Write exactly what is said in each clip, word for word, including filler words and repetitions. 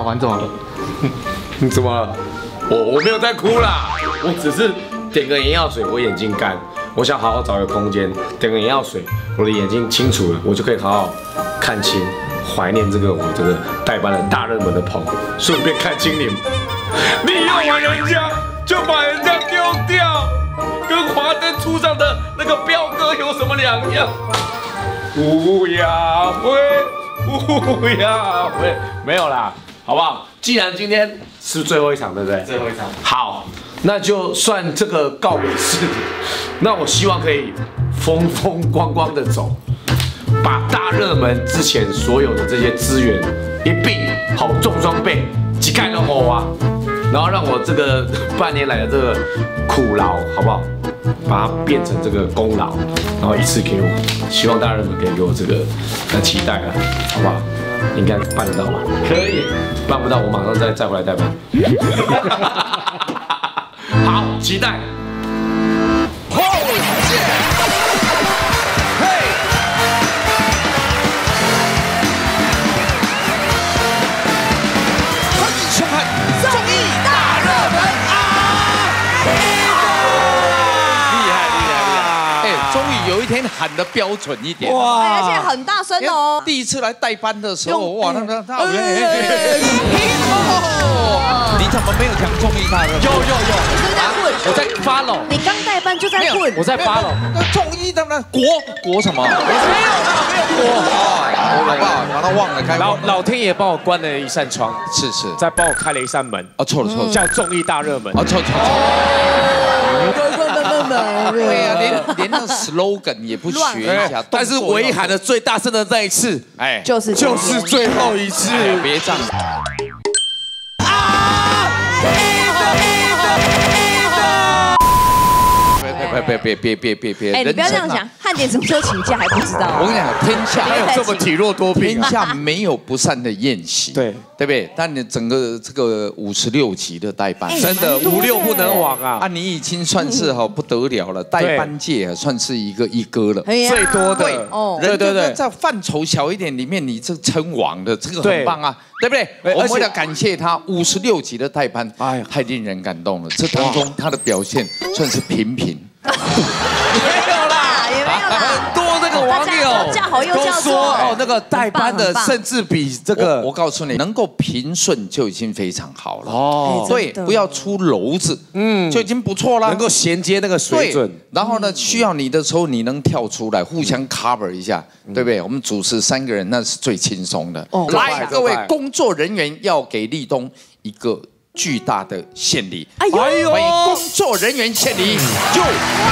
完怎么了？ 你怎么了？我我没有在哭啦，我只是点个眼药水，我眼睛干，我想好好找个空间点个眼药水，我的眼睛清楚了，我就可以好好看清，怀念这个我这个代班的大热门的棚，顺便看清你们。你用完人家就把人家丢掉，跟华灯初上的那个彪哥有什么两样？乌鸦灰，乌鸦灰，没有啦，好不好？既然今天是最后一场，对不对？ 最后一场。 好，那就算这个告别式，那我希望可以风风光光的走，把大热门之前所有的这些资源一并好重装备，几盖都好啊，然后让我这个半年来的这个苦劳，好不好？把它变成这个功劳，然后一次给我，希望大热门可以给我这个的期待啊，好不好？应该办得到吧？可以，办不到我马上再再回来代班。好，期待。后见。嘿。欢迎收看综艺大热门啊！厉害厉害厉害！ 哎，终于有一天喊得标准一点哇， 而且很大声哦。 第一次来代班的时候，哇，那那他。你怎么没有讲综艺大热门？ 有有有，你是在混？ 我在 follow。 你刚代班就在混？ 我在 follow。那综艺当然国国什么？没有没有国。好不好？把它忘了开。 老老天爷帮我关了一扇窗， 是是， 再帮我开了一扇门。 哦，错了错了， 叫综艺大热门。 哦，错错错。对呀，连连那个 slogan 也不学一下。 但是唯一喊的最大声的那一次， 哎， 就是就是最后一次。 别这样。别别别别别别别！ 哎，你不要这样讲，汉典什么时候请假还不知道？ 我跟你讲，天下还有这么体弱多病， 天下没有不散的宴席， 对对不对？但你整个这个五十六集的代班， 真的五六不能亡啊！ 啊，你已经算是哈不得了了，代班界算是一个一哥了， 最多的。 哦， 对对对，在范畴小一点里面，你这称王的这个很棒啊，对不对？我们为了感谢他五十六集的代班，哎呀，太令人感动了。这当中他的表现算是平平。 没有啦，也没有啦。 很多那个网友叫好又叫都说哦，那个代班的甚至比这个， 我告诉你，能够平顺就已经非常好了。 哦， 对，不要出篓子，嗯，就已经不错了。 能够衔接那个水准， 然后呢，需要你的时候你能跳出来，互相 cover 一下，对不对？我们主持三个人那是最轻松的。来，各位工作人员要给立东一个巨大的献礼。哎呦，欢迎工作人员献礼，就。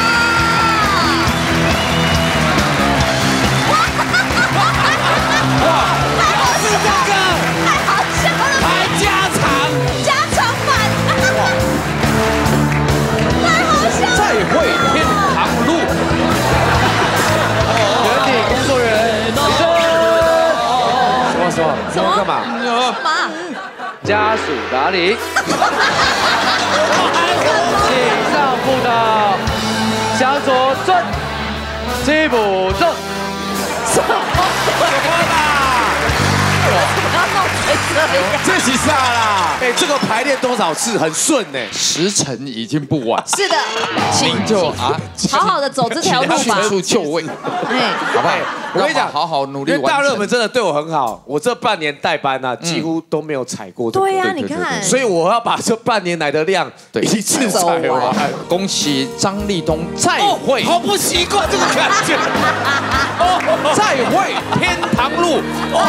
什么干嘛？ 干嘛？ 家属打理。请上步道，向左转，七步走。什么？什么啦？这是啥啦？哎，这个排练多少次很顺呢？ 时辰已经不晚。 是的，请就啊， 好好的走这条路吧。 迅速就位， 哎， 好不好？ 我跟你讲， 好好努力完成。 大热门真的对我很好，我这半年代班啊，几乎都没有踩过。 对呀，你看， 所以我要把这半年来的量一次踩完。 恭喜张立东再会， 好不习惯这个感觉。 再会天堂路。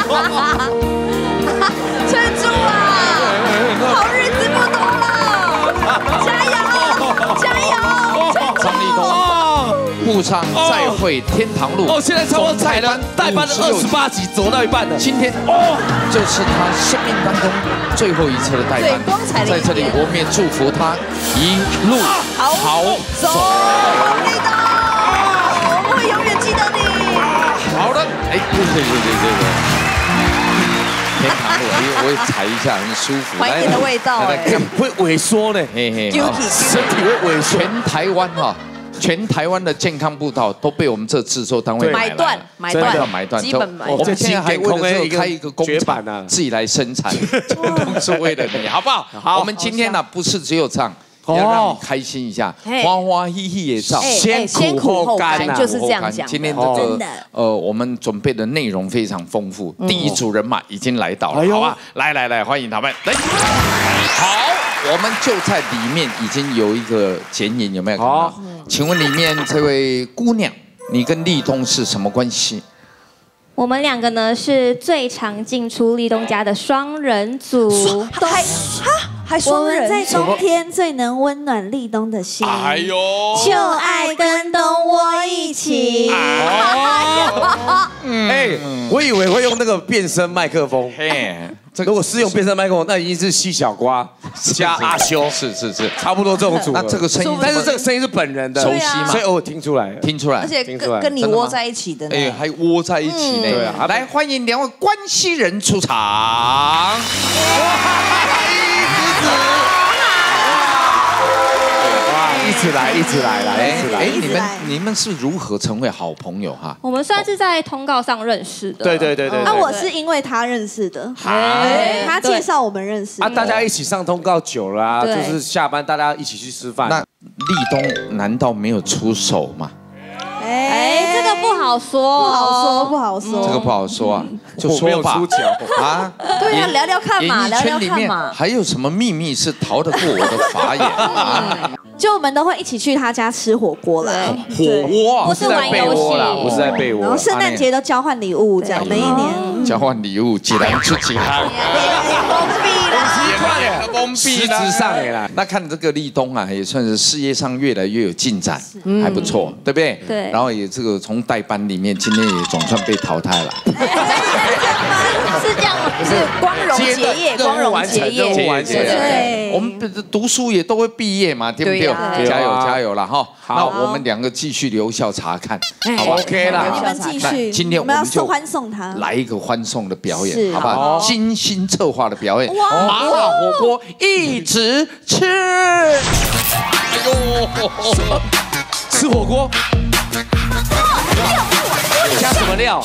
撑住啊！好日子不多了，加油，加油！ 张立东，步上再会天堂路。 哦，现在差不多踩了代班的二十八集，走到一半了。 今天哦，就是他生命当中最后一次的代班， 最光彩的一天。 在这里，我们也祝福他一路好走。 立东，我们会永远记得你。 好的，哎，对对对对对对。天堂路，我我也踩一下，很舒服。 怀念的味道，哎， 会萎缩呢， 嘿嘿， 身体会萎缩。 全台湾哈， 全台湾的健康步道都被我们这制作单位买断，买断， 买断， 基本买。 我们现在还为了这个开一个工厂厂，自己来生产，都是为了你，好不好？好，我们今天呢不是只有唱。 要让你开心一下，欢欢喜喜的唱， 先苦后甘，就是这样讲。 今天这个呃，我们准备的内容非常丰富。第一组人马已经来到了，好吧？来来来，欢迎他们来。好，我们就在里面已经有一个剪影，有没有看到？请问里面这位姑娘，你跟立东是什么关系？ 我们两个呢是最常进出立东家的双人组， 还哈还双人，在冬天最能温暖立东的心。哎呦，就爱跟东窝一起。 哎，我以为会用那个变声麦克风。嘿，如果是用变声麦克风，那一定是西小瓜加阿修，是是是，差不多这种组合。 那这个声音， 但是这个声音是本人的， 熟悉吗？ 所以我听出来， 听出来， 而且跟跟你窝在一起的， 哎，还窝在一起呢。对啊，来欢迎两位关系人出场。哇， 一起来，一起来，来，一起来。 哎，你们你们是如何成为好朋友哈？ 我们算是在通告上认识的。 对对对对。 那我是因为他认识的，他介绍我们认识。 啊，大家一起上通告久了啊，就是下班大家一起去吃饭。 那立东难道没有出手吗？ 哎，这个不好说， 不好说，不好说， 这个不好说啊，就说吧啊，对呀，聊聊看嘛，聊聊看嘛。 还有什么秘密是逃得过我的法眼啊？ 就我们都会一起去他家吃火锅啦， 火锅不是玩游戏啦， 不是在被窝。 然后圣诞节都交换礼物，这样每一年交换礼物，几人出几行。 封闭了， 封闭了，实质上也啦。那看这个立东啊，也算是事业上越来越有进展，还不错，对不对？ 对。 然后也这个从代班里面，今天也总算被淘汰了。 是这样吗？ 是光荣结业，光荣结业， 任务完成， 对。 我们读书也都会毕业嘛，对不对？加油加油了哈！那我们两个继续留校察看，好吧 ？OK 啦， 你们继续。 今天我们就欢送他， 来一个欢送的表演，好不好？精心策划的表演，麻辣火锅一直吃。哎呦， 吃火锅。 加什么料？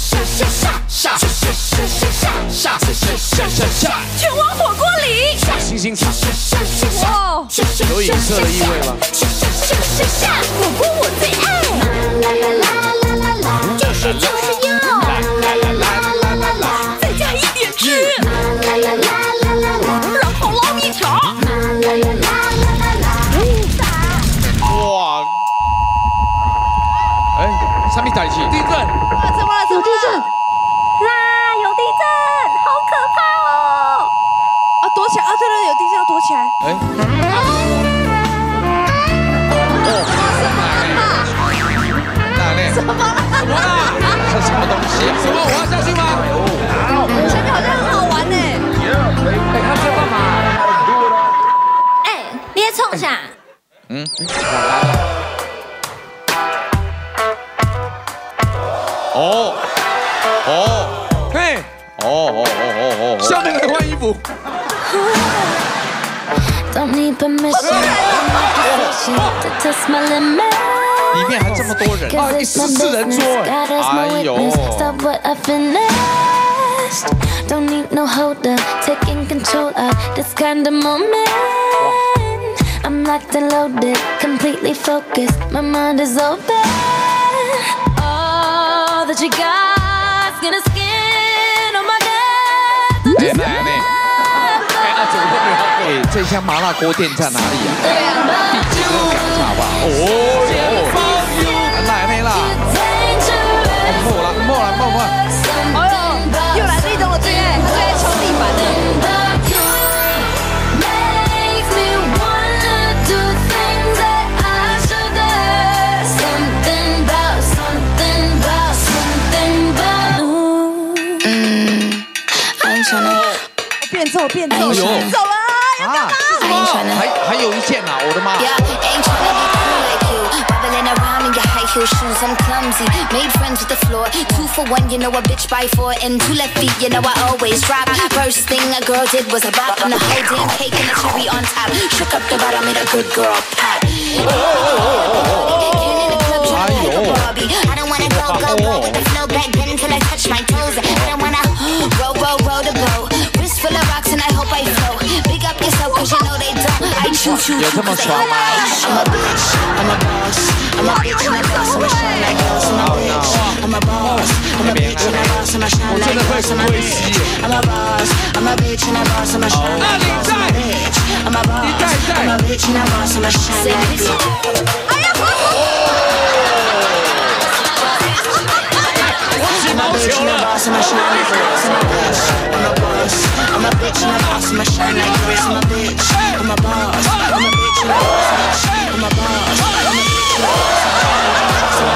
全往火锅里。 星星肠。 哇， 有影射的意味吗？ 火锅我最爱。就是就是要。再加一点汁。然后捞一条。 哇！哎。 上面打一起，地震！ 怎么了？有地震！ 啦，有地震，好可怕哦！ 啊，躲起来！啊，对对，有地震要躲起来。哎。 哪里？什么了？什么啦？这什么东西啊？ 什么？我要下去吗？ 前面好像很好玩呢。 哎，他在干嘛？ 哎，你在冲啥？嗯。 哦，哦，嘿，哦哦哦哦哦， 下面来换衣服。 里面还这么多人， 啊，十四人桌哎，哎呦。 Don't need no holder, taking control of this kind of moment. I'm locked and loaded, completely focused. My mind is open. All that you got, skin to skin on my neck. 哎，来来，哎，那怎么会没有？哎，这家麻辣锅店在哪里啊？对啊，地址跟我讲一下好不好？哦，来没啦？莫了，莫了，莫莫。 哎呦，又来立东的最爱，他最爱敲地板的。 变奏变奏，走了，要干嘛？ 还还有一件啊，我的妈！ Shoes, I'm clumsy, made friends with the floor. Two for one, you know a bitch by four. And two left feet, you know I always drop. First thing a girl did was a bop. And the whole damn cake and the cherry on top. Shook up the bottom, made a good girl pop. I touch my toes. I don't wanna roll, roll, roll the boat. Wrist full of rocks and I hope I float. Big up yourself cause you know they don't. I choo choo. 有这么爽吗？ I'm a bitch, I'm a boss. I'm a bitch and a boss. I'm a shine like boss. I'm a bitch, I'm a boss. I'm a bitch and a boss. I'm a shine like boss. I'm a bitch, I'm a boss. I'm a bitch and a boss. I'm a shine like boss. I'm a bitch, I'm a boss. I'm a bitch and a boss. I'm a shine like boss. I'm a bitch and a boss, I'm a shine like boss. I'm a bitch, I'm a boss. I'm a bitch and a boss, I'm a shine like boss. I'm a bitch, I'm a boss. I'm a bitch and a boss, I'm a boss. I'm a bitch and a boss, I'm a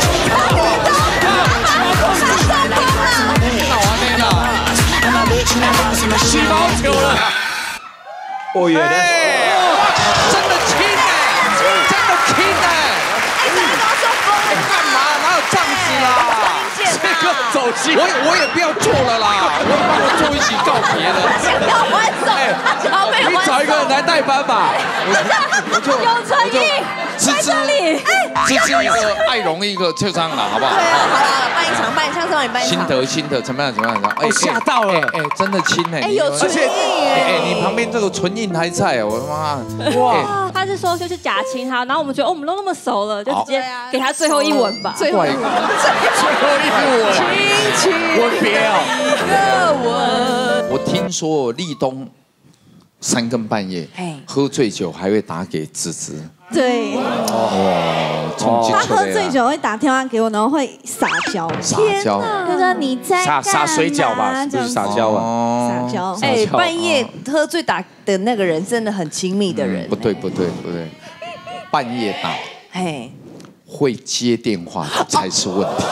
bitch and a boss, I'm a shine like boss. 我原来真的亲哎，真的亲哎！哎，干嘛？哪有这样子啦？ 这个走心， 我我也不要做了啦，我帮我做一起告别了。 不要还手，他脚被你找一个人来代班吧。 我就有诚意，在这里， 支持一个爱荣一个就这样了，好不好？ 对啊，好了，办一场，办一场，让你办一心场。 得心得，怎么样怎么样？哎， 吓到了， 哎，真的亲哎， 哎，有唇印哎，你旁边这个唇印还在，我的妈！ 哇，他是说就是假亲他，然后我们觉得哦，我们都那么熟了，就直接给他最后一吻吧。 最后一吻， 最后一吻， 亲亲吻别哦， 一个吻。 我听说立冬三更半夜喝醉酒还会打给芝芝。 对， 哦，冲击他出来了喝醉酒会打电话给我，然后会撒娇， 撒娇， 他说你在撒撒水饺吧，不是撒娇吧？ 撒娇， 哎，半夜喝醉打的那个人真的很亲密的人。 不对不对不对，半夜打， 哎， 会接电话才是问题。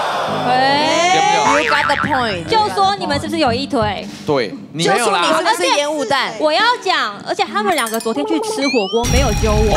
You got the point。 就说你们是不是有一腿？ 对，你就说你是不是烟雾弹？ 我要讲，而且他们两个昨天去吃火锅没有揪我。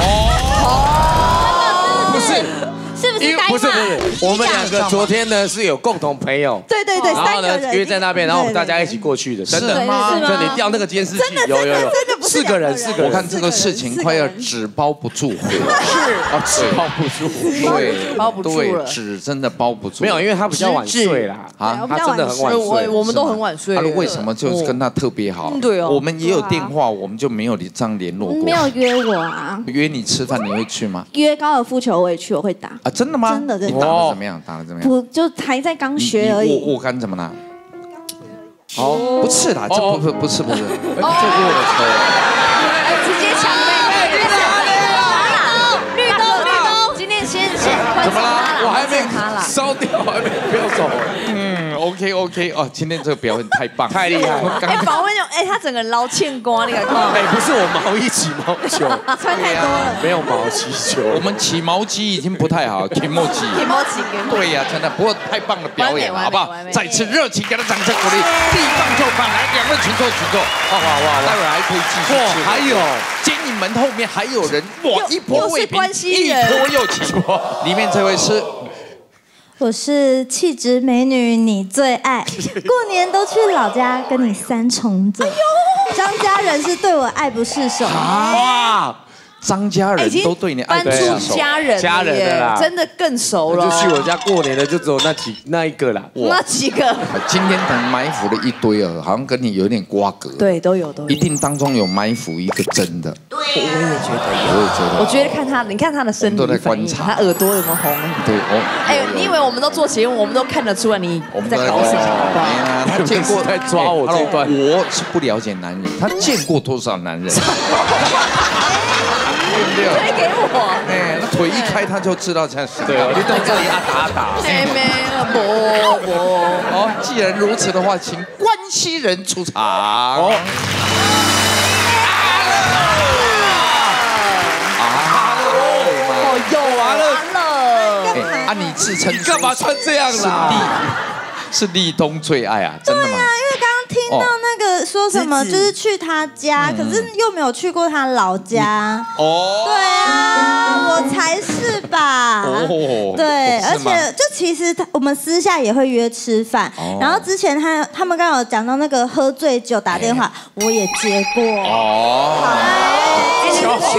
不是， 是不是该骂？ 不是不是，我们两个昨天呢是有共同朋友， 对对对， 然后呢约在那边，然后我们大家一起过去的，真的吗？ 真的，你调那个监视器，有有有，四个人四个人， 我看这个事情快要纸包不住火， 是哦，纸包不住， 对， 包不住了， 纸真的包不住。 没有，因为他比较晚睡啦， 啊， 他真的很晚睡， 我们都很晚睡。 他为什么就是跟他特别好？ 对哦， 我们也有电话，我们就没有这样联络过。 没有约我啊？ 约你吃饭你会去吗？ 约高尔夫球我也去，我会打啊，真的吗？ 真的真的。 你打得怎么样？打得怎么样？ 不，就还在刚学而已。 握握杆怎么拿？哦，不是啦，这不不不是不是，这握的车。 直接抢妹，绿灯绿灯绿灯，今天先先怎么啦？我还没烧掉，还没不要走。 嗯 ，OK OK， 哦，今天这个表演太棒， 太厉害。 哎，访问用，哎，他整个捞欠瓜，你敢看？ 哎，不是我毛衣起毛球， 穿太多了， 没有毛起球。 我们起毛机已经不太好，起毛机。 起毛机给。 对呀，真的，不过太棒的表演了，好不好？再次热情给他掌声鼓励。地棒就棒，来两位请坐，请坐。哇哇哇！待会儿还可以继续。哇， 还有监影门后面还有人，哇，一波未平，一人波又起。里面这位是。 我是气质美女，你最爱。过年都去老家跟你三重奏。张家人是对我爱不释手。 哇！张家人都对你爱不释手。 家人家人的啦， 真的更熟了。 就去我家过年的，就只有那几那一个啦。 那几个？ 今天等埋伏了一堆啊，好像跟你有点瓜葛。 对，都有都有。 一定当中有埋伏一个真的。 对，我也觉得有。我也觉得。 我觉得看他，你看他的身体都在观察， 他耳朵有没有红？ 对，哦。 哎，你以为我们都做节目，我们都看得出来你在搞什么？ 他见过在抓我这段， 我是不了解男人，他见过多少男人？ 推给我， 哎，那腿一开他就知道在对哦，你到这里啊打打， 妹妹不不， 哦，既然如此的话，请关系人出场。哦， 哦，有完了， 啊，你自称干嘛穿这样啦？ 是立冬最爱啊，真的吗？ 对啊，因为刚刚听到那个说什么，就是去他家，可是又没有去过他老家。 哦， 对啊，我才是吧？哦，对，而且就其实我们私下也会约吃饭，然后之前他他们刚刚有讲到那个喝醉酒打电话，我也接过。 哦，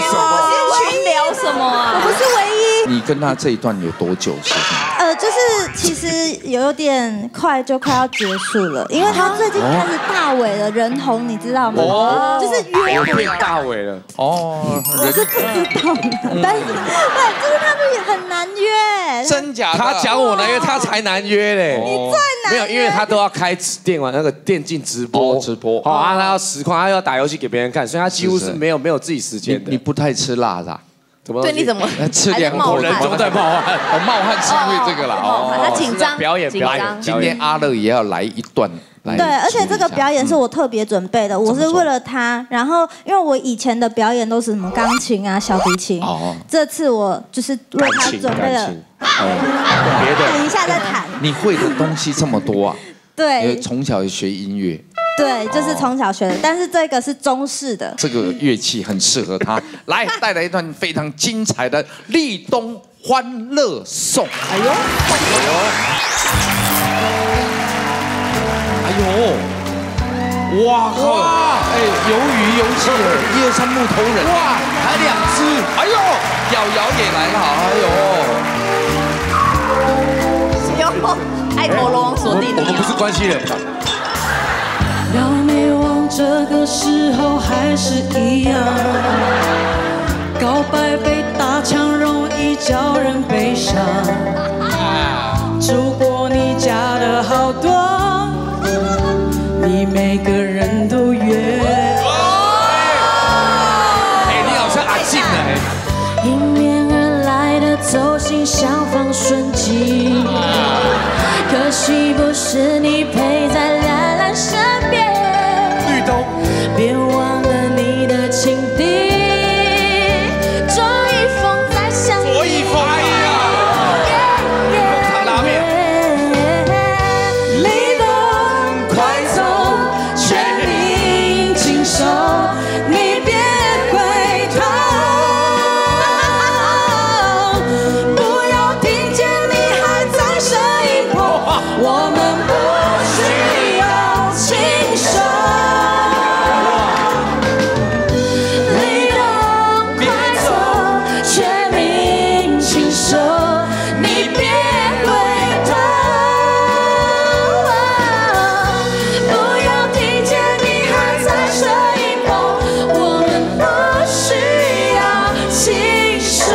群群聊什么啊？ 我不是唯一。 你跟他这一段有多久时间？ 呃，就是其实有点快就快要结束了，因为他最近开始大尾了，人红你知道吗？哦，就是约我变大尾了。 哦， 我是不知道的，但是对，就是他们也很难约。 真假的？ 他讲我难约，他才难约嘞。 你最难没有，因为他都要开电玩那个电竞直播， 直播。 好啊，他要实况，他要打游戏给别人看，所以他几乎是没有没有自己时间的。 你不太吃辣的？ 怎么？ 对，你怎么吃两口人中在冒汗？ 哦，冒汗是因为这个啦。 哦，他紧张， 表演表演。 今天阿乐也要来一段。 对，而且这个表演是我特别准备的，我是为了他。然后，因为我以前的表演都是什么钢琴啊、小提琴，这次我就是为他准备了。 别的， 等一下再谈。 你会的东西这么多啊？ 对， 因为从小学音乐。 对，就是从小学的，但是这个是中式的。 这个乐器很适合他，来带来一段非常精彩的立冬欢乐颂。哎呦，哎呦。哎呦，哇哇！哎，鱿鱼、油企鹅，一二三木头人，哇，还两只，哎呦，瑶瑶也来了，哎呦， 哟，爱陀罗王锁定你。 我们不是关系人。 撩妹王这个时候还是一样，告白被打枪容易叫人悲伤。住过你家的好多。你每个人都约， 哎，你好像阿静哎。 迎面而来的走心像放瞬间，可惜不是你陪在蓝蓝身边。 绿豆， 别忘了你的情敌，左一风在想你。 左一风，哎呀，拉面。 你别回头，不要听见你还在声音后，我们不需要轻手。你动快走，却明轻手，你别回头，不要听见你还在声音。我们不需要轻手。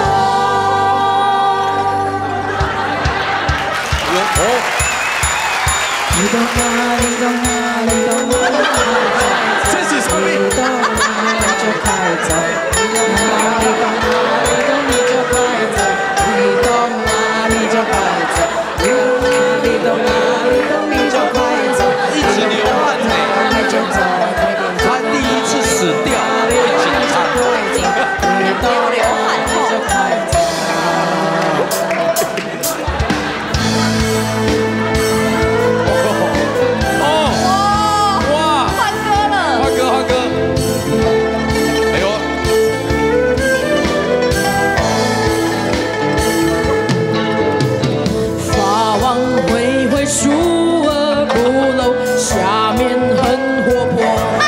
你到哪里到哪里到哪里快走， 这是什么？ 你到哪里就快走，你到哪里到哪里到你就快走，你到哪里就快走，你到哪里到哪里到你就快走， 一直流汗呢， 快就走， 他第一次死掉。 都流汗后。 哦，哇， 换歌了， 换歌换歌。哎呦， 法网恢恢，疏而不漏，下面很活泼。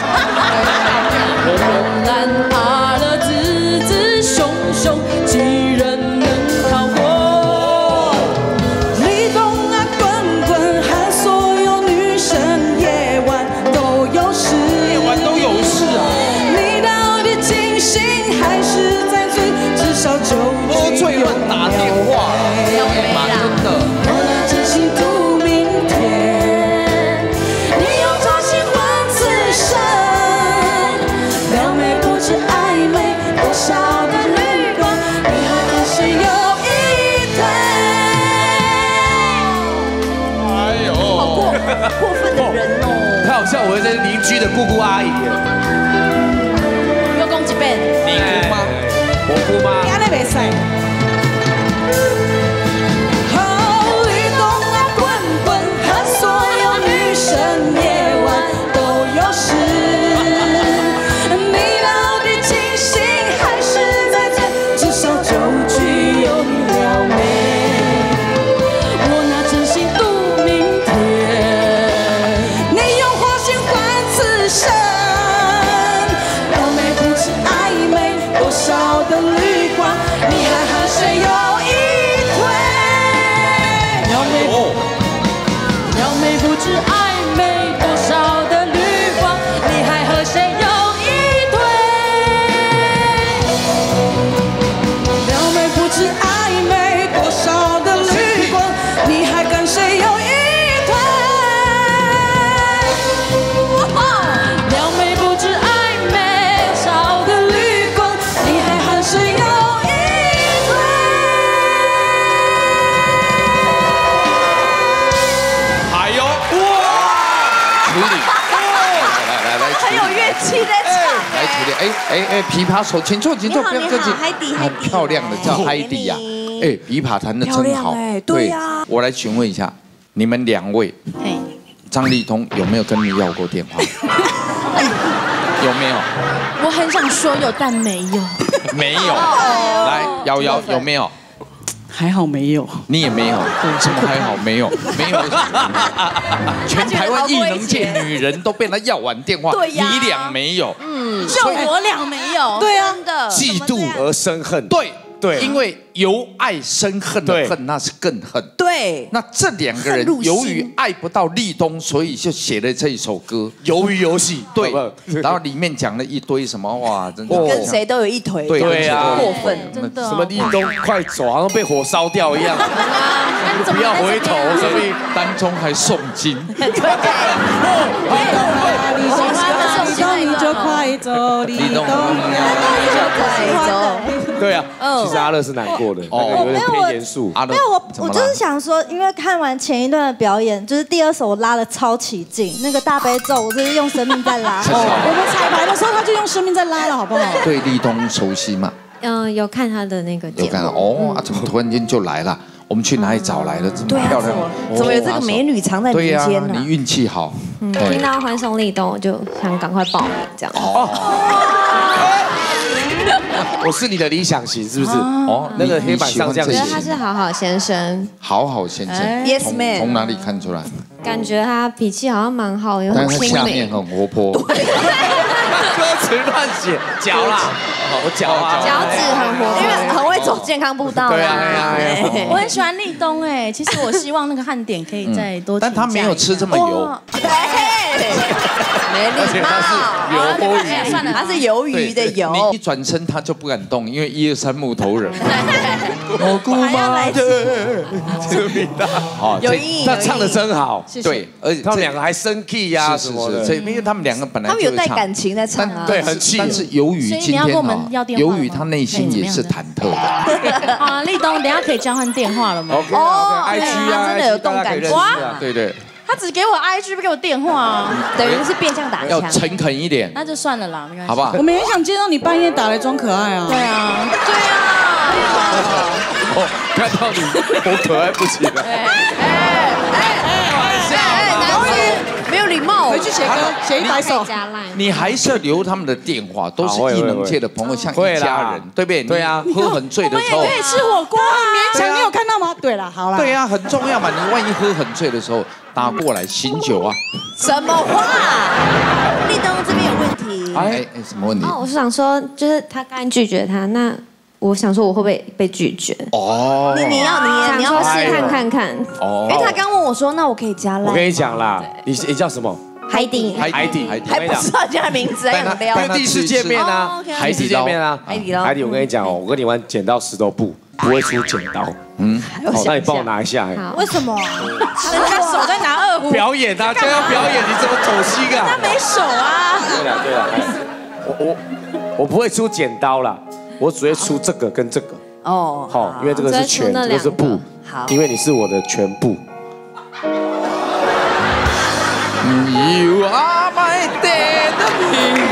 龙兰阿乐子子熊熊，几人能逃过？立冬啊滚滚，和所有女生夜晚都有事。 夜晚都有事啊！ 你到底清醒还是在醉？至少就喝醉了打电话， 要没啦， 真的。 我拿真心度明天，你用真心换此生。撩妹不止暧昧，多少的绿光，你还可是有一对。 哎呦， 好过过分的人哦。 他好像我这邻居的姑姑阿姨。 又讲一遍， 你姑妈？我姑妈。 你安尼袂使。立冬啊滚滚，和所有女生夜晚都有事。你到底清醒还是在醉？至少酒局有你撩妹。我拿真心度明天，你用花心换此生。撩妹不止暧昧，多少的绿光，你还好。 多少的绿光，你还跟谁有一腿？撩妹不止暧昧，少的绿光，你还和谁有一腿？ 哎呦，哇！ 处理。来来来， 很有乐器在唱。 来处理，哎哎哎，琵琶手，请坐，请坐，不要客气。 海底， 很漂亮的叫海底呀，哎，琵琶弹的真好。 哎，对呀。 我来询问一下，你们两位，张立东有没有跟你要过电话？有没有？ 我很想说有，但没有。 没有。来，瑶瑶有没有？ 还好没有。 你也没有？怎么还好没有？没有。全台湾艺能界女人都被他要完电话，你俩没有。 嗯，就我俩没有。 对啊， 真的。 嫉妒而生恨。 对对， 因为由爱生恨的恨，那是更恨。 对。 那这两个人由于爱不到立东，所以就写了这一首歌《 鱿鱼游戏》。 对，然后里面讲了一堆什么哇，真的跟谁都有一腿。 对啊， 过分，真的。 什么立东快走，好像被火烧掉一样。不要回头，所以当中还诵经。 对。你就快走，立冬，你就快走。 对啊，其实阿乐是难过的，那个有点偏严肃。 没有我，我就是想说，因为看完前一段的表演，就是第二首我拉了超起劲，那个大悲咒，我就是用生命在拉。 我们彩排的时候他就用生命在拉了，好不好？ 对立东熟悉吗？ 嗯，有看他的那个节目。 有看哦，啊，怎么突然间就来了？我们去哪里找来的这么漂亮？ 怎么有这个美女藏在民间呢？ 你运气好。 听到欢送立冬，我就想赶快报名这样。哦。 我是你的理想型，是不是？哦，那个黑板上这样写。 我觉得他是好好先生。 好好先生 ，Yes man。 从哪里看出来？ 感觉他脾气好像蛮好，又很亲民。 但是下面很活泼。 歌词乱写，脚啦，我脚啊， 脚趾很活泼， 因为很会走健康步道。 对啊，对啊。 我很喜欢立冬哎，其实我希望那个汉典可以再多。 但他没有吃这么油。 没礼貌。 鱿鱼， 算了，他是鱿鱼的油。 你一转身他就不敢动，因为一二三木头人。 我姑妈的，这名大， 好，有阴影。 他唱的真好， 对，而且他们两个还升 key 呀什么的， 因为他们两个本来他们有带感情在唱啊， 对，很气。但是鱿鱼今天啊，鱿鱼他内心也是忐忑的。 啊，立东，等下可以交换电话了吗 ？OK OK，I G 啊， 真的有动感哇，对对。 他只给我 I G 不给我电话啊， 等于是变相打枪。 要诚恳一点， 那就算了啦，没关系， 好不好？ 我们也想接到你半夜打来装可爱啊。对啊， 对啊。 哦，看到你，我可爱不起来。哎哎哎，开玩笑，男生没有礼貌， 回去写歌，写一百首。 你还是要留他们的电话，都是艺能界的朋友，像一家人，对不对？ 对啊， 喝很醉的时候， 我们也可以吃火锅，很勉强。你有看到吗？对了，好了。 对啊，很重要嘛。你万一喝很醉的时候打过来醒酒啊？ 什么话？立东这边有问题。 哎哎，什么问题？ 哦，我是想说，就是他刚才拒绝他，那我想说我会不会被拒绝？ 哦， 你你要你你要试探看看。 哦， 因为他刚问我说，那我可以加赖。 我跟你讲啦，你你叫什么？ 海底， 海底， 海底， 还不知道叫名字，还想撩。 第一次见面啊，海底见面啊， 海底捞。 海底，我跟你讲哦，我跟你玩剪刀石头布，不会出剪刀。嗯，好，那你帮我拿一下。 为什么？ 人家手在拿二胡。 表演啊，这要表演，你怎么走心啊？ 他没手啊。 对了对了，我我我不会出剪刀啦，我只会出这个跟这个。哦，好，因为这个是全，这个是布。 好， 因为你是我的全部。 You are my enemy。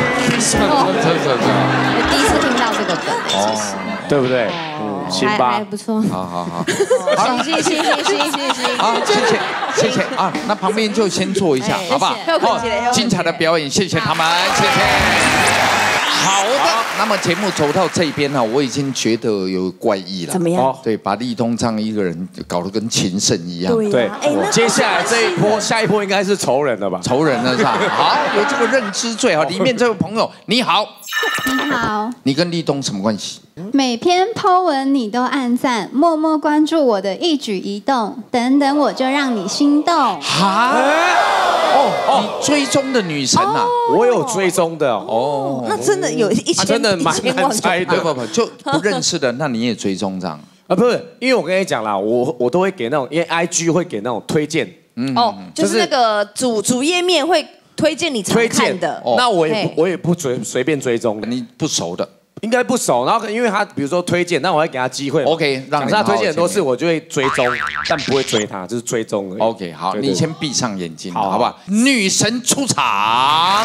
我第一次听到这个梗， 哦， 对不对？嗯，行吧， 还不错。 好好好， 行行行行行行行。 好，谢谢谢谢啊，那旁边就先坐一下，好不好？好，精彩的表演，谢谢他们，谢谢。好的，那么节目走到这边呢，我已经觉得有怪异了。 怎么样？ 对，把立东这样一个人搞得跟情圣一样。 对，接下来这一波，下一波应该是仇人了吧？ 仇人了是吧？好，有这个认知罪哈。里面这位朋友，你好。 你好。 你跟立东什么关系？ 每篇 po 文你都按赞，默默关注我的一举一动，等等我就让你心动。 哈？哦，你追踪的女神呐， 我有追踪的哦。 那真的有一千， 真的蛮难猜的， 不不不，就不认识的，那你也追踪这样？ 啊，不是，因为我跟你讲啦，我我都会给那种，因为 I G 会给那种推荐， 嗯，哦，就是那个主主页面会推荐你常看的。 那我也不我也不随随便追踪， 你不熟的。 应该不熟，然后因为他比如说推荐，那我会给他机会 ，OK， 让他推荐很多次，我就会追踪，但不会追他，就是追踪而已。 OK， 好，你先闭上眼睛，好不好？女神出场。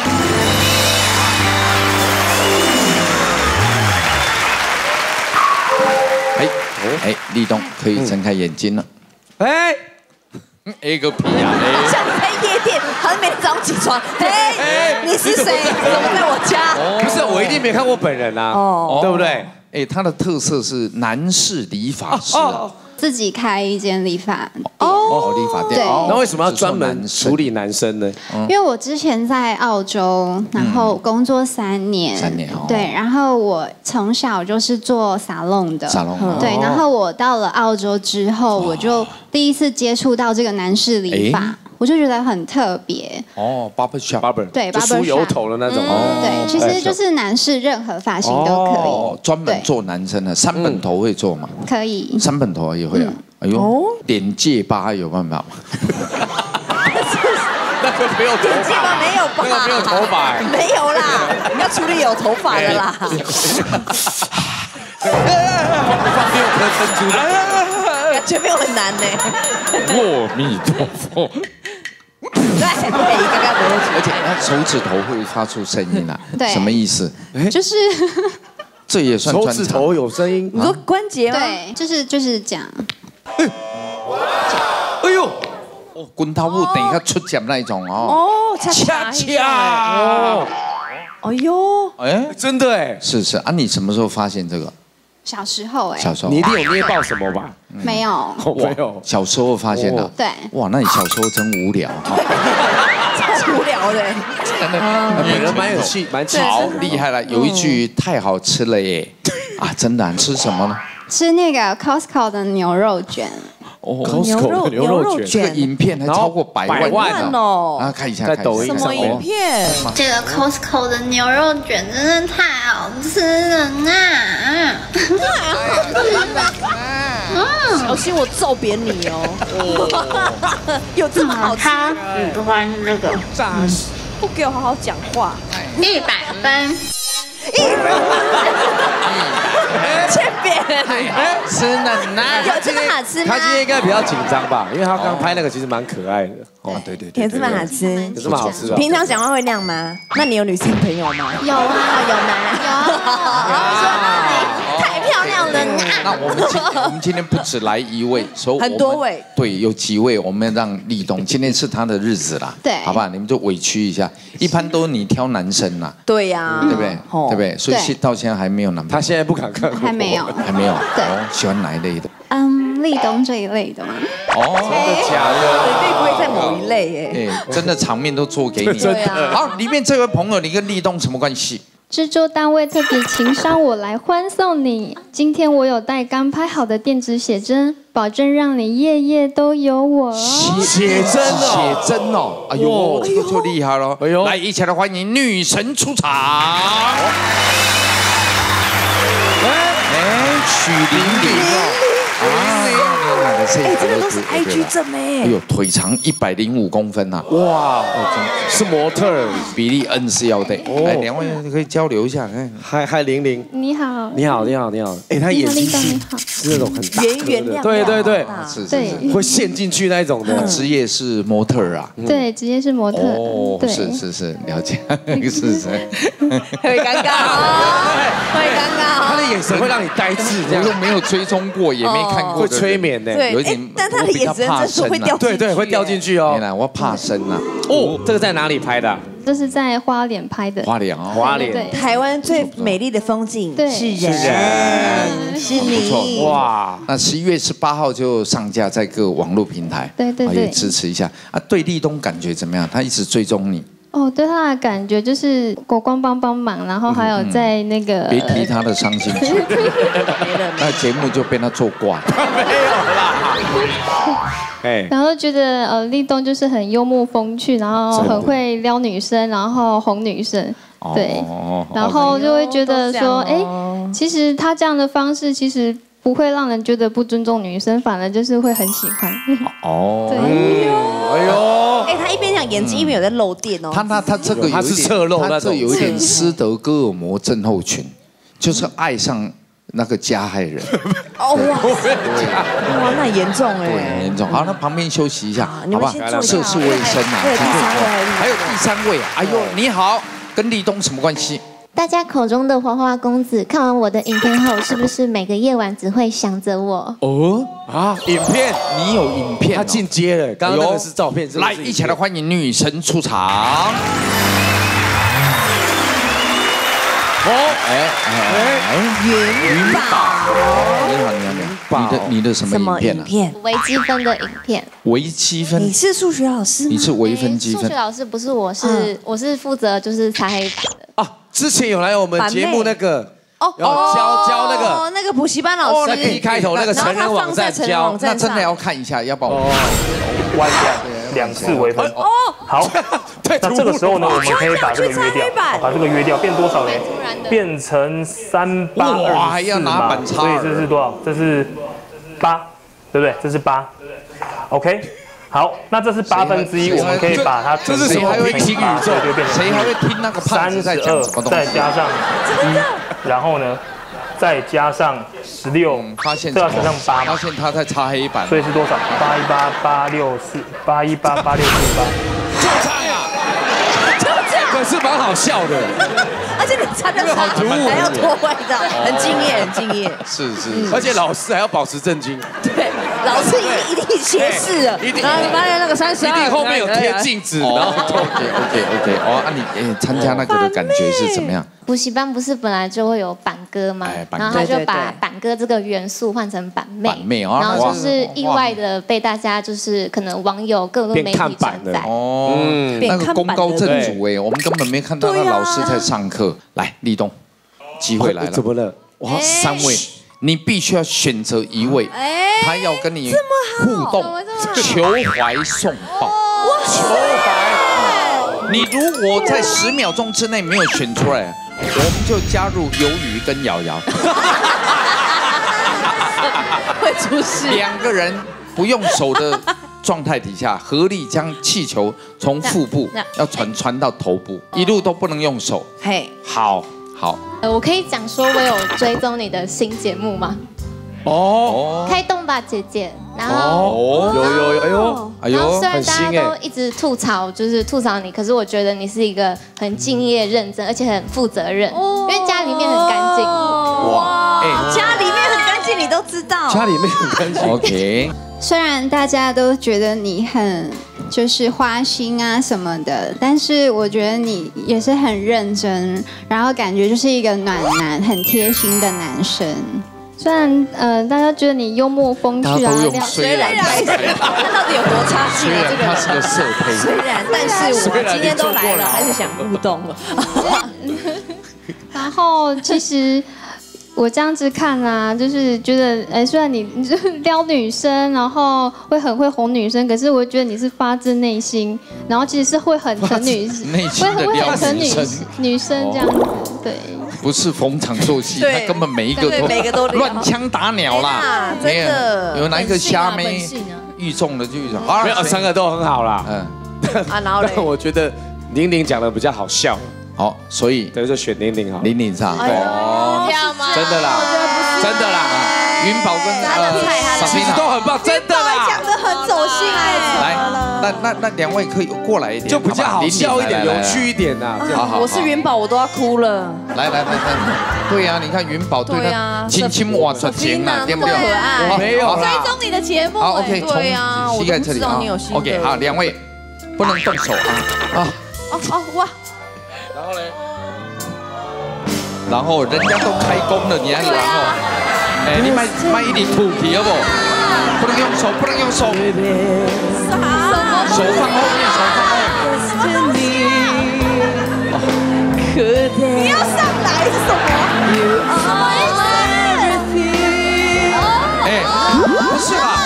哎哎，立冬可以睁开眼睛了。哎。 A 个屁啊！ 好像你在夜店，好像每天早上起床。哎，你是谁？怎么在我家？ 不是，我一定没看过本人啊，哦，对不对？ 哎，他的特色是男士理发师， 自己开一间理发哦，理发店。 对， 那为什么要专门处理男生呢？ 因为我之前在澳洲，然后工作三年， 三年哦， 对，然后我从小就是做沙龙的， 沙龙， 对，然后我到了澳洲之后，我就第一次接触到这个男士理发。 我就觉得很特别哦 ，barber shop， 对， 就梳油头的那种哦， 对，其实就是男士任何发型都可以， 专门做男生的，三本头会做吗？ 可以， 三本头也会啊。哎呦，点戒疤有办法吗？ 那个没有头发，戒疤没有吧？ 那个没有头发， 没有啦，你要处理有头发的啦。 放六颗珍珠的， 感觉没有很难呢。 阿弥陀佛。 对，刚刚而且他手指头会发出声音啊， 对， 什么意思？ 就是这也算手指头有声音。 你说关节吗？ 对，就是就是这样。 哎呦，哦，滚刀物等一下出奖那一种哦。 哦，恰恰恰。哦，哎呦， 哎， 真的哎， 是是啊，你什么时候发现这个？ 小时候哎， 小时候你一定有捏爆什么吧？ 没有， 没有。 小时候发现的， 对。 哇，那你小时候真无聊， 超无聊的。 本人蛮有气，蛮气。 好厉害了，有一句太好吃了耶！啊，真的，吃什么呢？ 吃那个 Costco 的牛肉卷。 哦 ，Costco 的牛肉卷， 这个影片还超过百万哦！ 啊，看一下， 在抖音上。什么影片？ 这个 Costco 的牛肉卷真的太好吃了呢！ 小心我揍扁你哦！有这么好吃？ 喜欢这个炸死！不给我好好讲话。 一百分。 欠扁， 吃奶奶， 有这么好吃吗？ 他今天应该比较紧张吧，因为他刚刚拍那个其实蛮可爱的。 哦，对对对， 有这么好吃， 有这么好吃啊！ 平常讲话会那样吗？那你有女性朋友吗？ 有啊， 有吗？有。太漂亮了！ 那我们今我们今天不止来一位，所以很多位， 对，有几位，我们让立冬，今天是他的日子啦， 对， 好吧，你们就委屈一下。一般都你挑男生啦， 对呀， 对不对？对不对？所以到现在还没有男朋友， 他现在不敢看， 还没有， 还没有。 对， 喜欢哪一类的？ 嗯，立冬这一类的吗？ 哦，真的假的？ 绝对不会在某一类耶。 哎，真的场面都做给你。 对啊。 好，里面这位朋友，你跟立冬什么关系？ 制作单位特别情商我来欢送你。今天我有带刚拍好的电子写真，保证让你夜夜都有我。 写真哦， 写真哦，哎呦，这个就厉害了。哎呦，来，一起来欢迎女神出场。哎，许玲玲啊。 哎，这个都是 I G 正妹。 哎呦，腿长一百零五公分呐！ 哇，是模特， 比利恩是要的。哎，两位可以交流一下。哎， 嗨嗨，玲玲， 你好， 你好，你好，你好。哎，他眼睛是是那种很大圆圆亮， 对对对， 是是会陷进去那一种的。 职业是模特啊？ 对，职业是模特。 哦，是是是，了解，是是。 会尴尬哦，会尴尬哦。 他的眼神会让你呆滞，这样又没有追踪过，也没看过， 会催眠的。 对。 有点， 但他的眼神真是会掉进去， 对对，会掉进去哦。 原来我怕生啊！ 哦，这个在哪里拍的？ 这是在花莲拍的。 花莲哦， 花莲。 对， 台湾最美丽的风景是人，是不错哇！ 那十一月十八号就上架在各网络平台， 对对对， 支持一下啊！对立冬感觉怎么样？他一直追踪你。 哦，对他的感觉就是国光帮帮忙，然后还有在那个别提他的伤心事，那节目就被他做挂。 没有啦， 哎，然后觉得呃立冬就是很幽默风趣，然后很会撩女生，然后哄女生，对，然后就会觉得说，哎，其实他这样的方式其实不会让人觉得不尊重女生，反而就是会很喜欢。 哦， 对， 哎呦，哎，他一边讲眼睛，一边有在漏电哦。 他他他这个有一点， 他是侧漏那种， 他这有一点斯德哥尔摩症候群，就是爱上那个加害人。 哦哇，哇，那很严重哎， 对，很严重。好，那旁边休息一下，好吧？ 涉涉世未深啊， 对，第三位还有第三位啊，哎呦，你好，跟立冬什么关系？ 大家口中的花花公子，看完我的影片后，是不是每个夜晚只会想着我？ 哦啊，影片，你有影片？ 他进阶了，刚刚那个是照片。 来，一起来欢迎女神出场。哦，哎哎哎，云宝，你好你好你好，你的你的什么影片啊？ 微积分的影片。 微积分？ 你是数学老师？ 你是微分积分？ 数学老师不是我，是我是负责就是擦黑板的。 啊，之前有来我们节目那个哦， 教教那个那个补习班老师， 那个一开头那个成人网站教， 那真的要看一下，要不然我弯掉两次微分。哦，好，那这个时候呢，我们可以把这个约掉，把这个约掉，变多少呢？变成三八二四嘛，所以这是多少？这是八，对不对？这是八 ，OK。好，那这是八分之一，我们可以把它这是谁还会听宇宙？谁还会听那个三十二，再加上一，然后呢，再加上十六， 发现这要乘上八， 发现他在擦黑板， 所以是多少？八一八八六四，八一八八六四八， 就这样，就这样，可是蛮好笑的， 而且你擦的好突兀，还要脱外套，很敬业，很敬业， 是是， 而且老师还要保持镇静， 对。老师一一定斜视了， 一定， 然后发现那个三十二， 一定后面有贴镜子，然后 OK OK OK， 哦，那你诶参加那个的感觉是怎么样？ 补习班不是本来就会有板哥嘛，然后他就把板哥这个元素换成板妹， 板妹哦， 然后就是意外的被大家就是可能网友各个媒体转载哦，那个功高震主哎，我们根本没看到那老师在上课。来，立冬，机会来了， 怎么了？ 哇，三位。你必须要选择一位，他要跟你互动，求怀送抱。求怀，你如果在十秒钟之内没有选出来，我们就加入鱿鱼跟瑶瑶。 会出事。 两个人不用手的状态底下，合力将气球从腹部要传传到头部，一路都不能用手。 嘿， 好。好， 呃，我可以讲说我有追踪你的新节目吗？ 哦， 开动吧姐姐，然后哦，有有有，哎呦， 哎呦，虽然大家都一直吐槽，就是吐槽你，可是我觉得你是一个很敬业、认真，而且很负责任，因为家里面很干净。 哇，哎，家里面很干净，你都知道。 家里面很干净。 OK。 虽然大家都觉得你很就是花心啊什么的，但是我觉得你也是很认真，然后感觉就是一个暖男、很贴心的男生。 虽然呃大家觉得你幽默风趣啊， 虽然他到底有多差劲啊？这个他是个色胚。 虽然，但是我今天都来了，还是想互动了。 然后其实。我这样子看啊，就是觉得，哎，虽然你你就撩女生，然后会很会哄女生，可是我觉得你是发自内心，然后其实是会很疼女，会会很疼女女生这样子，对。 不是逢场作戏，他根本每一个都每个都乱枪打鸟啦， 真的。 有哪一个虾妹遇中了就遇中， 没有三个都很好啦， 嗯。 啊，然后嘞， 我觉得玲玲讲的比较好笑。 好，所以等于就选玲玲好， 玲玲上， 哦， 真的啦，真的啦， 云宝跟呃， 其实都很棒，真的啦， 讲的很走心哎。 来，那那那两位可以过来一点， 就比较好笑一点，有趣一点呐。 我是云宝，我都要哭了。 来来来来，对呀，你看云宝对那亲亲哇塞情呐，对不对？ 没有追踪你的节目， 好 OK，从膝盖这里啊 ，OK， 好，两位不能动手啊啊。 哦哦哇。 然后嘞，然后人家都开工了，你还然后，哎，你卖卖一点土皮好不？不能用手，不能用手，手放后面，手放后面。 你要上来是什么？什么意思？ 哎，不是吧？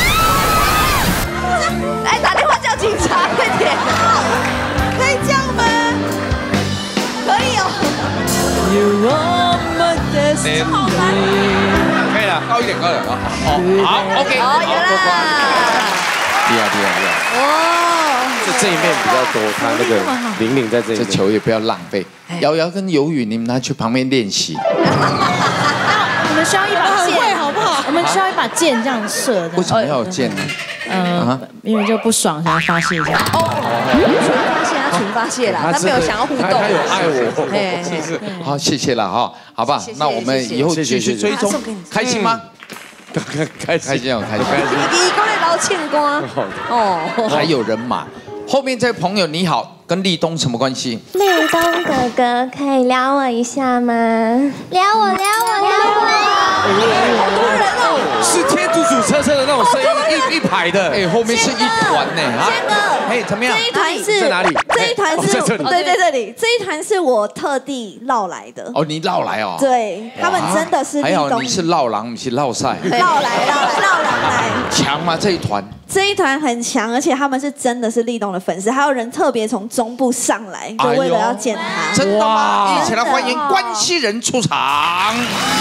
来打电话叫警察，快点！可以这样吗？可以哦。 可以了。 下，高一点，高一点。好，好 ，OK。 哦，有啦。 厉害，厉害，厉害。哦， 就这一面比较多，他那个玲玲在这一面。 这球也不要浪费。瑶瑶跟鱿鱼，你们拿去旁边练习。 我们需要一把剑，好不好？我们需要一把剑这样射的。 为什么要有剑呢？ 嗯，因为就不爽，想要发泄一下。哦， 发泄他纯发泄啦，他没有想要互动。 他有爱我。好，谢谢了哈，好吧，那我们以后继续追踪，开心吗？开心，开心哦，开心，开心。 你过来捞庆瓜哦，还有人马。后面这位朋友你好，跟立冬什么关系？ 立冬哥哥，可以撩我一下吗？撩我，撩我，撩我！ 好多人哦， 是天竺鼠车车的那种声音，一一排的。 哎，后面是一团呢啊！哎，怎么样？ 这一团是在哪里？ 这一团是在这里， 对，在这里。这一团是我特地绕来的。 哦，你绕来哦？ 对，他们真的是。 还好你是绕狼，你是绕赛。 绕来，绕来，绕狼来。 强吗？这一团？ 这一团很强，而且他们是真的是立冬的粉丝，还有人特别从中部上来，就为了要见他。 真的吗？一起来欢迎关西人出场。哇！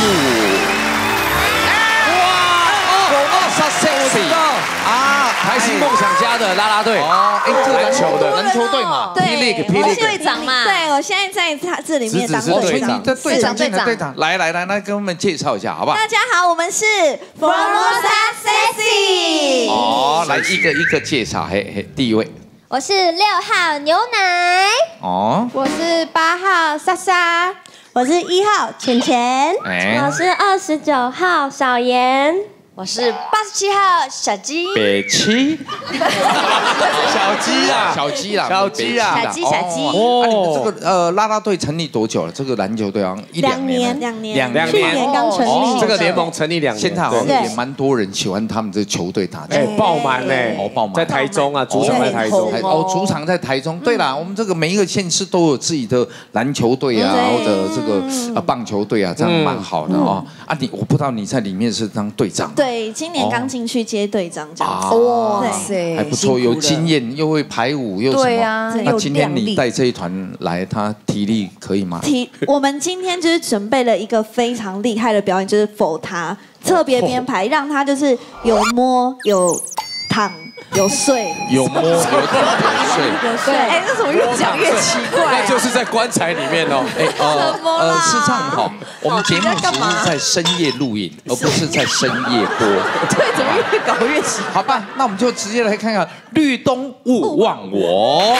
哦，好 sexy 啊！台新梦想家的啦啦队哦，哎，这个篮球的篮球队嘛， 对， 霹雳霹雳队长嘛。 对，我现在在他这里面当队长。 的队长，队长，队长，来来来，来跟我们介绍一下，好不好？ 大家好，我们是 Formosa Sexy。 哦，来一个一个介绍，嘿嘿，第一位。 我是六号牛奶。 哦。 我是八号莎莎。 我是一号浅浅。 我是二十九号小妍。 我是八十七号小鸡， 北七， 小鸡啊， 小鸡啦， 小鸡啊， 小鸡小鸡。 哦，这个呃啦啦队成立多久了？这个篮球队好像一两年， 两年， 两年， 去年刚成立。 这个联盟成立两年， 现在好像也蛮多人喜欢他们这球队打球， 哎，爆满嘞， 哦，爆满， 在台中啊，主场在台中， 哦，主场在台中。对啦，我们这个每一个县市都有自己的篮球队啊，或者这个呃棒球队啊，这样蛮好的哦。啊，你我不知道你在里面是当队长， 对，今年刚。进去接队长这样子， 哇塞， 还不错，有经验，又会排舞，又什么？ 对啊， 那今天你带这一团来，他体力可以吗？ 体，我们今天就是准备了一个非常厉害的表演，就是否他特别编排，让他就是有摸有躺。有睡， 有摸，有躺，有睡， 有睡。哎，这怎么越讲越奇怪？ 那就是在棺材里面哦。 哎，呃呃，是这样哈。我们节目只是在深夜录影，而不是在深夜播。 对，怎么越搞越奇怪？ 好吧，那我们就直接来看看《律动勿忘我》。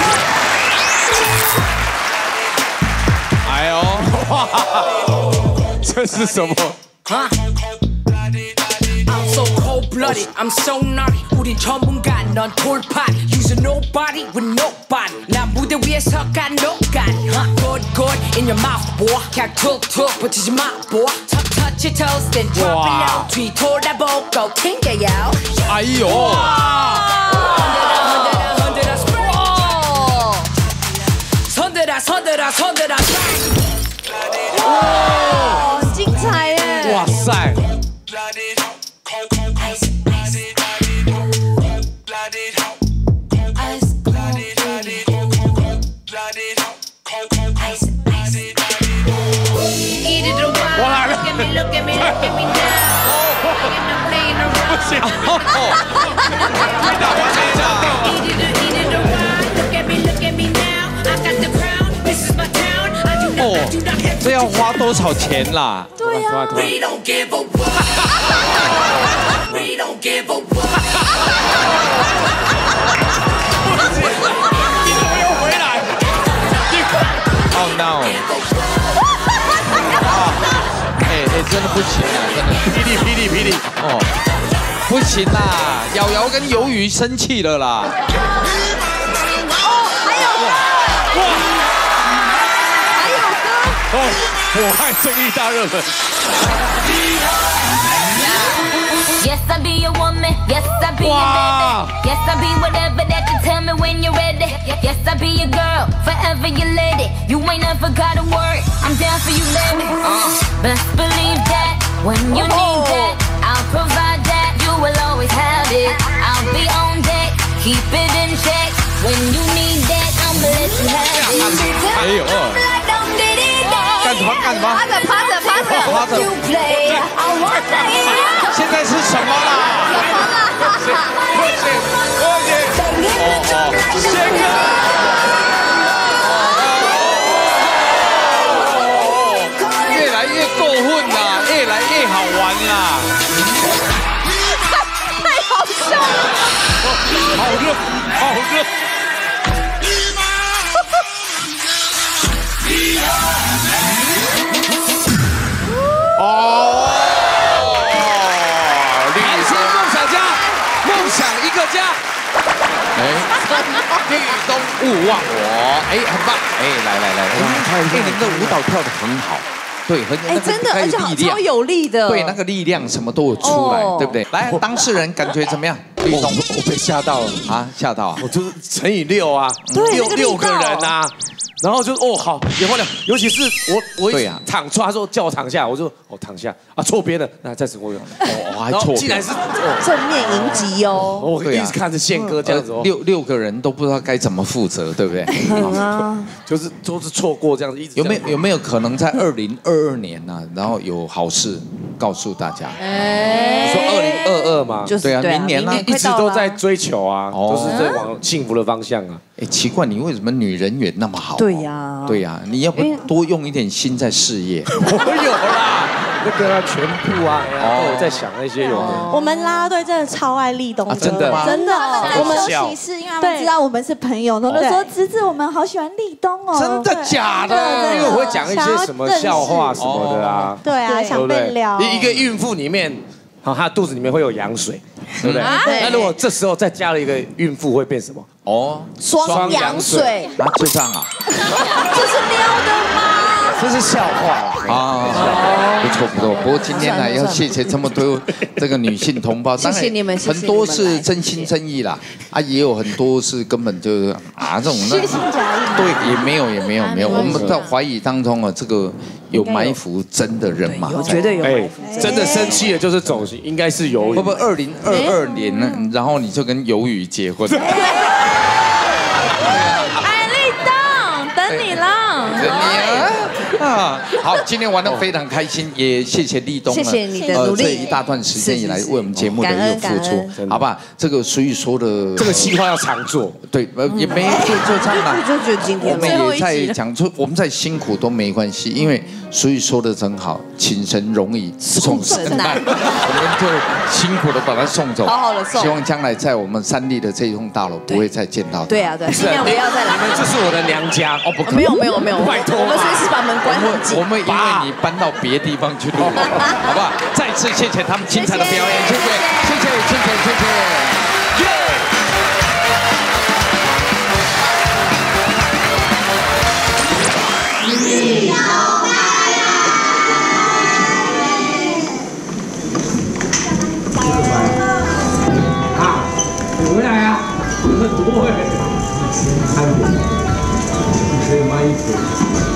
哎呦，哇，这是什么？ So cold-blooded, I'm so naughty. 우린 전문가, 넌 돌판. Using nobody with nobody. 난 무대 위에서 간노간. Good, good in your mouth, boy. 그냥 툭툭 붙이지 마, boy. Touch, touch your toes, then drop it low. 뒤 돌아보고 튕겨요. 아이요. 흔들어, 흔들어, spray. 손들어, 손들어, 손들어. 哇，很精彩耶！ 哇塞！ 哦，这要花多少钱啦？ 对呀。 你怎么又回来 ？Oh no！ 哎哎，真的不行啊，真的！ 霹雳霹雳霹雳！ 哦，不行啦，瑶瑶跟鱿鱼生气了啦。 哦，还有歌！哇，还有歌！ 哦，我爱正义大热门。 Yes, I be your woman. Yes, I be your baby. Yes, I be whatever that you tell me when you're ready. Yes, I be your girl, forever your lady. You ain't never gotta worry. I'm down for you, baby. Uh, best believe that when you need that, I'll provide that. You will always have it. I'll be on deck, keep it in check. When you need that, I'ma let you have it. 哎呦！干什么？ 干什么？ 趴着趴着趴着趴着。现在是什么啦？ 什么啦？ 快点，快点！哦哦，宪哥。越来越过分啦，越来越好玩啦。 太好笑了！ 好热，好热。哦，绿星梦想家，梦想一个家。哎，绿东勿忘我，哎，很棒，哎，来来来，哎，你们的舞蹈跳得很好，对，很哎，真的，而且好超有力的， 对，那个力量什么都有出来，对不对？来，当事人感觉怎么样？绿东， 我被吓到了啊，吓到啊！ 我就是乘以六啊，六六个人啊。然后就哦好，眼花了，尤其是我我一躺错，他说叫我躺下，我说哦躺下啊，错边了，那再次我有哦还错， 竟然是正面迎击哦， 我一直看着宪哥这样子， 六六个人都不知道该怎么负责，对不对？ 啊， 就是都是错过这样子，一直有没有有没有可能在二零二二年呢？然后有好事告诉大家？ 你说二零二二吗？ 对啊，明年呢一直都在追求啊，都是在往幸福的方向啊。 哎，奇怪，你为什么女人缘那么好？ 对呀， 对呀，你要不多用一点心在事业？ 我有啦，那个全部啊，都有在想那些有的。 我们啦啦队真的超爱立东， 真的吗？ 真的， 我们休息室，因为他们知道我们是朋友，然后就说芝芝，我们好喜欢立东哦。 真的假的？ 因为我会讲一些什么笑话什么的啊。 对啊，想被聊。 一个孕妇里面。好，她肚子里面会有羊水，对不对？那如果这时候再加了一个孕妇，会变什么？ 哦， 双羊水。 啊，就这样啊？ 这是撩的吗？ 这是笑话啊，不错不错。不过今天呢，要谢谢这么多这个女性同胞， 谢谢你们， 很多是真心真意啦，啊，也有很多是根本就是啊这种那虚情假意。 对，也没有也没有没有，我们在怀疑当中啊，这个有埋伏真的人吗？ 我觉得有，哎， 真的生气了就是走，应该是鱿鱼。 会不会二零二二年呢？然后你就跟鱿鱼结婚？ 哎，立东，等你了。 等你啊！啊，好，今天玩得非常开心，也谢谢立东， 谢谢你的努力， 这一大段时间以来为我们节目的一个付出，好吧？这个所以说的这个计划要常做， 对，呃，也没就就这样啦。 就觉得今天我们也在讲出，我们再辛苦都没关系，因为所以说的真好，请神容易送神难，我们就辛苦的把它送走， 好好的送。 希望将来在我们三立的这一栋大楼不会再见到。 对啊，对，尽量不要再来。 你们这是我的娘家哦，不可能， 没有没有没有， 拜托， 我们随时把门关很紧。 我们因为你搬到别的地方去录，好不好？再次谢谢他们精彩的表演，谢谢，谢谢，谢谢，谢谢。 啊，你回来啊！不会，看我，可以卖衣服。